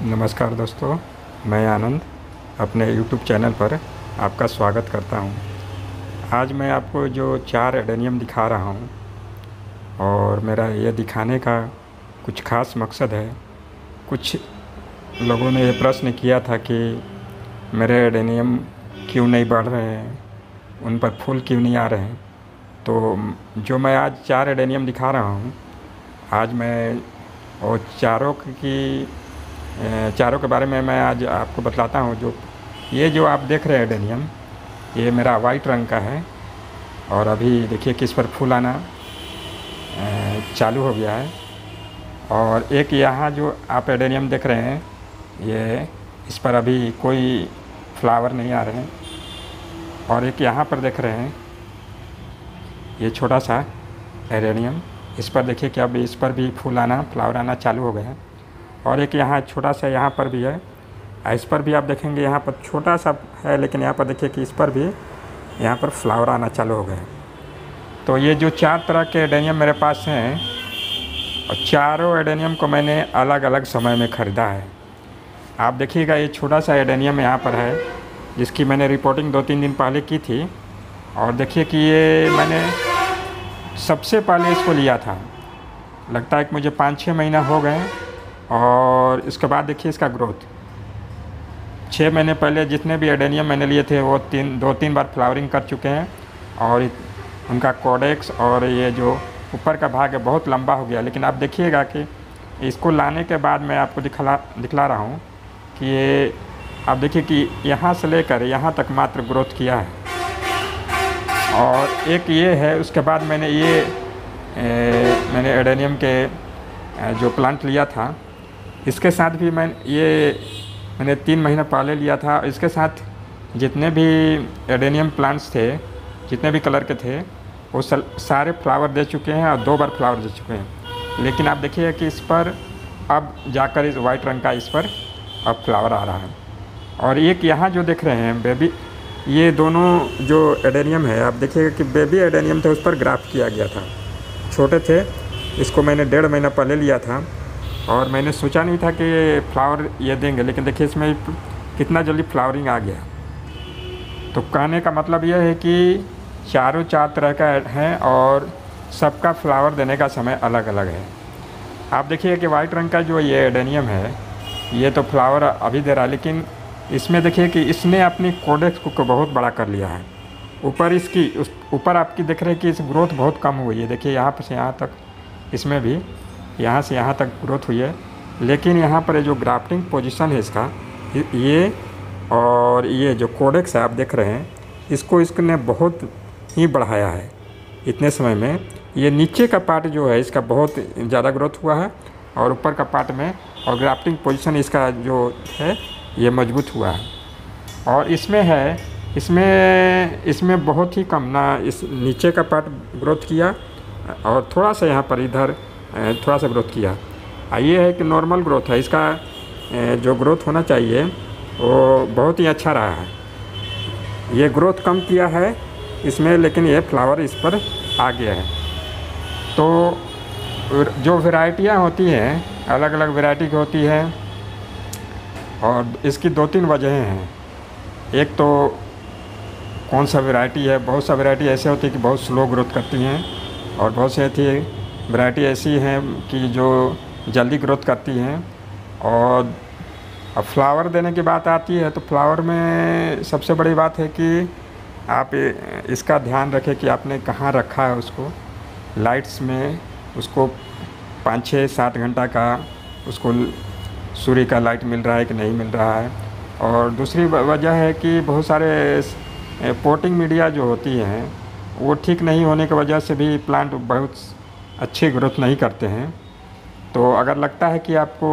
नमस्कार दोस्तों, मैं आनंद अपने यूट्यूब चैनल पर आपका स्वागत करता हूं। आज मैं आपको जो 4 एडेनियम दिखा रहा हूं और मेरा ये दिखाने का कुछ ख़ास मकसद है। कुछ लोगों ने ये प्रश्न किया था कि मेरे एडेनियम क्यों नहीं बढ़ रहे हैं, उन पर फूल क्यों नहीं आ रहे हैं। तो जो मैं आज 4 एडेनियम दिखा रहा हूं, आज मैं और चारों के बारे में मैं आज आपको बतलाता हूँ। जो आप देख रहे हैं एडेनियम, ये मेरा वाइट रंग का है और अभी देखिए कि इस पर फूल आना चालू हो गया है। और एक यहाँ जो आप एडेनियम देख रहे हैं, ये इस पर अभी कोई फ्लावर नहीं आ रहे हैं। और एक यहाँ पर देख रहे हैं, ये छोटा सा एडेनियम, इस पर देखिए कि अब इस पर भी फ्लावर आना चालू हो गया है। और एक यहाँ छोटा सा यहाँ पर भी है, इस पर भी आप देखेंगे यहाँ पर छोटा सा है, लेकिन यहाँ पर देखिए कि इस पर भी यहाँ पर फ्लावर आना चालू हो गए हैं। तो ये जो 4 तरह के एडेनियम मेरे पास हैं, और चारों एडेनियम को मैंने अलग अलग समय में ख़रीदा है। आप देखिएगा ये छोटा सा एडेनियम यहाँ पर है, जिसकी मैंने रिपोर्टिंग 2-3 दिन पहले की थी। और देखिए कि ये मैंने सबसे पहले इसको लिया था, लगता है कि मुझे 5-6 महीना हो गए। और इसके बाद देखिए इसका ग्रोथ, 6 महीने पहले जितने भी एडेनियम मैंने लिए थे वो 2-3 बार फ्लावरिंग कर चुके हैं। और उनका कोडेक्स और ये जो ऊपर का भाग है बहुत लंबा हो गया। लेकिन आप देखिएगा कि इसको लाने के बाद मैं आपको दिखला रहा हूँ कि ये आप देखिए कि यहाँ से लेकर यहाँ तक मात्र ग्रोथ किया है। और एक ये है, उसके बाद मैंने एडेनियम के जो प्लांट लिया था, इसके साथ भी मैंने 3 महीना पहले लिया था। इसके साथ जितने भी एडेनियम प्लांट्स थे, जितने भी कलर के थे, वो सारे फ्लावर दे चुके हैं और 2 बार फ्लावर दे चुके हैं। लेकिन आप देखिए कि इस पर अब जाकर इस वाइट रंग का इस पर अब फ्लावर आ रहा है। और एक यहाँ जो देख रहे हैं बेबी, ये दोनों जो एडेनियम है, आप देखिएगा कि बेबी एडेनियम थे, उस पर ग्राफ्ट किया गया था, छोटे थे। इसको मैंने 1.5 महीना पहले लिया था और मैंने सोचा नहीं था कि ये फ्लावर ये देंगे, लेकिन देखिए इसमें कितना जल्दी फ्लावरिंग आ गया। तो कहने का मतलब यह है कि चारों 4 तरह का है और सबका फ्लावर देने का समय अलग अलग है। आप देखिए कि वाइट रंग का जो ये एडेनियम है, ये तो फ्लावर अभी दे रहा है, लेकिन इसमें देखिए कि इसने अपनी कोडेक्स को बहुत बड़ा कर लिया है। ऊपर आपकी देख रहे हैं कि इस ग्रोथ बहुत कम हुई है। देखिए यहाँ पर से यहाँ तक, इसमें भी यहाँ से यहाँ तक ग्रोथ हुई है। लेकिन यहाँ पर जो ग्राफ्टिंग पोजीशन है इसका, ये और ये जो कोडेक्स है आप देख रहे हैं, इसने बहुत ही बढ़ाया है इतने समय में। ये नीचे का पार्ट जो है इसका बहुत ज़्यादा ग्रोथ हुआ है और ऊपर का पार्ट में, और ग्राफ्टिंग पोजीशन इसका जो है ये मजबूत हुआ है। और इसमें बहुत ही कम ना इस नीचे का पार्ट ग्रोथ किया और थोड़ा सा यहाँ पर इधर थोड़ा सा ग्रोथ किया। ये है कि नॉर्मल ग्रोथ है इसका, जो ग्रोथ होना चाहिए वो बहुत ही अच्छा रहा है। ये ग्रोथ कम किया है इसमें, लेकिन ये फ्लावर इस पर आ गया है। तो जो वैरायटियाँ होती हैं, अलग अलग वैरायटी की होती है और इसकी 2-3 वजहें हैं। एक तो कौन सा वैरायटी है, बहुत सा वैरायटी ऐसे होती है कि बहुत स्लो ग्रोथ करती हैं, और बहुत सी वैरायटी ऐसी हैं कि जो जल्दी ग्रोथ करती हैं। और अब फ्लावर देने की बात आती है, तो फ्लावर में सबसे बड़ी बात है कि आप इसका ध्यान रखें कि आपने कहाँ रखा है उसको, लाइट्स में उसको 5-6-7 घंटा का उसको सूर्य का लाइट मिल रहा है कि नहीं मिल रहा है। और दूसरी वजह है कि बहुत सारे पोटिंग मीडिया जो होती हैं वो ठीक नहीं होने की वजह से भी प्लांट बहुत अच्छी ग्रोथ नहीं करते हैं। तो अगर लगता है कि आपको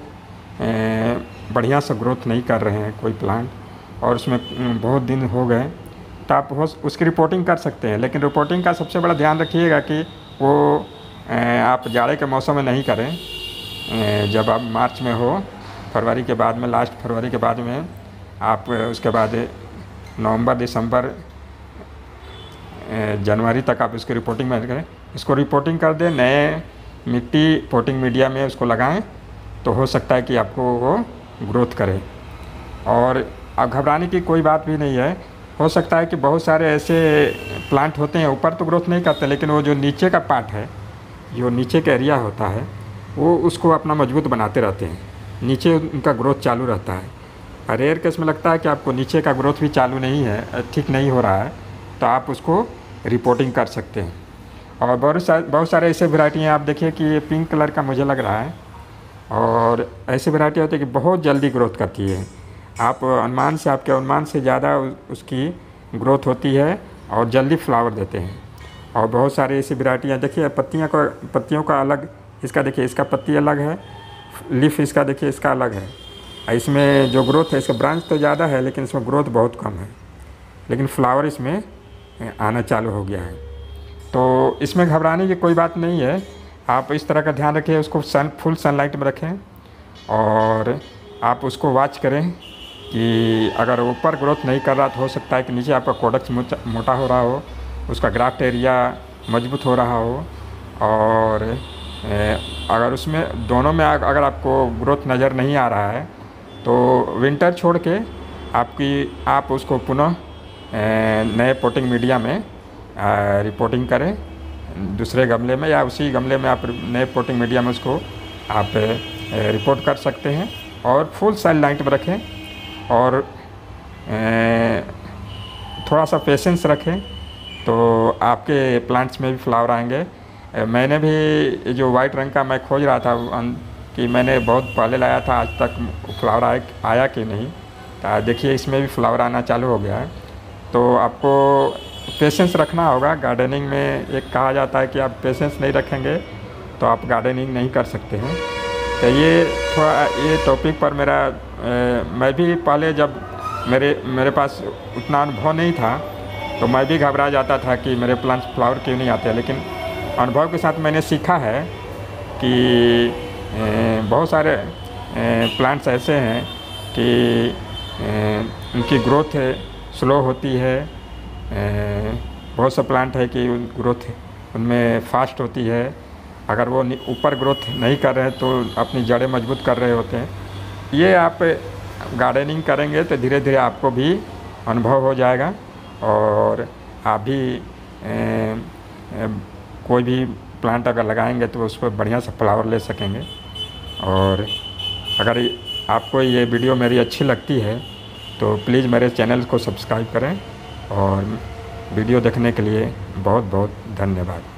बढ़िया सा ग्रोथ नहीं कर रहे हैं कोई प्लांट और उसमें बहुत दिन हो गए, तो आप उसकी रिपोर्टिंग कर सकते हैं। लेकिन रिपोर्टिंग का सबसे बड़ा ध्यान रखिएगा कि वो आप जाड़े के मौसम में नहीं करें। जब आप मार्च में हो, फरवरी के बाद में, लास्ट फरवरी के बाद में आप उसके बाद नवंबर, दिसंबर, जनवरी तक आप इसकी रिपोर्टिंग में करें। इसको रिपोर्टिंग कर दें, नए मिट्टी पोटिंग मीडिया में उसको लगाएं, तो हो सकता है कि आपको वो ग्रोथ करे। और अब घबराने की कोई बात भी नहीं है। हो सकता है कि बहुत सारे ऐसे प्लांट होते हैं ऊपर तो ग्रोथ नहीं करते, लेकिन वो जो नीचे का पार्ट है, जो नीचे का एरिया होता है, वो उसको अपना मजबूत बनाते रहते हैं, नीचे उनका ग्रोथ चालू रहता है। रेयर केस में लगता है कि आपको नीचे का ग्रोथ भी चालू नहीं है, ठीक नहीं हो रहा है, तो आप उसको रिपोर्टिंग कर सकते हैं। और बहुत सारे ऐसे वैरायटी हैं। आप देखिए कि ये पिंक कलर का मुझे लग रहा है, और ऐसी वैरायटी होती है कि बहुत जल्दी ग्रोथ करती है। आपके अनुमान से ज़्यादा उसकी ग्रोथ होती है और जल्दी फ्लावर देते हैं। और बहुत सारी ऐसी वैरायटियाँ देखिए, पत्तियों का अलग, इसका देखिए, इसका पत्ती अलग है, लीफ इसका देखिए, इसका अलग है। इसमें जो ग्रोथ है, इसका ब्रांच तो ज़्यादा है लेकिन इसमें ग्रोथ बहुत कम है, लेकिन फ्लावर इसमें आना चालू हो गया है। तो इसमें घबराने की कोई बात नहीं है। आप इस तरह का ध्यान रखिए, उसको फुल सनलाइट में रखें, और आप उसको वॉच करें कि अगर ऊपर ग्रोथ नहीं कर रहा तो हो सकता है कि नीचे आपका कोडेक्स मोटा हो रहा हो, उसका ग्राफ्ट एरिया मजबूत हो रहा हो। और अगर उसमें दोनों में अगर आपको ग्रोथ नज़र नहीं आ रहा है तो विंटर छोड़ के आप उसको पुनः नए पोटिंग मीडिया में रिपोर्टिंग करें, दूसरे गमले में या उसी गमले में आप नए पोटिंग मीडिया में उसको आप रिपोर्ट कर सकते हैं। और फुल सनलाइट में रखें, और थोड़ा सा पेशेंस रखें, तो आपके प्लांट्स में भी फ्लावर आएंगे। मैंने भी जो वाइट रंग का मैं खोज रहा था कि मैंने बहुत पहले लाया था, आज तक फ्लावर आया कि नहीं, तो देखिए इसमें भी फ्लावर आना चालू हो गया है। तो आपको पेशेंस रखना होगा। गार्डनिंग में एक कहा जाता है कि आप पेशेंस नहीं रखेंगे तो आप गार्डनिंग नहीं कर सकते हैं। तो ये टॉपिक पर मैं भी पहले, जब मेरे पास उतना अनुभव नहीं था तो मैं भी घबरा जाता था कि मेरे प्लांट्स फ्लावर क्यों नहीं आते। लेकिन अनुभव के साथ मैंने सीखा है कि बहुत सारे प्लांट्स ऐसे हैं कि उनकी ग्रोथ स्लो होती है। बहुत से प्लांट है कि ग्रोथ उनमें फास्ट होती है। अगर वो ऊपर ग्रोथ नहीं कर रहे हैं तो अपनी जड़ें मजबूत कर रहे होते हैं। ये आप गार्डनिंग करेंगे तो धीरे धीरे आपको भी अनुभव हो जाएगा, और आप भी कोई भी प्लांट अगर लगाएंगे तो उस पर बढ़िया से फ्लावर ले सकेंगे। और अगर आपको ये वीडियो मेरी अच्छी लगती है तो प्लीज़ मेरे चैनल को सब्सक्राइब करें, और वीडियो देखने के लिए बहुत बहुत धन्यवाद।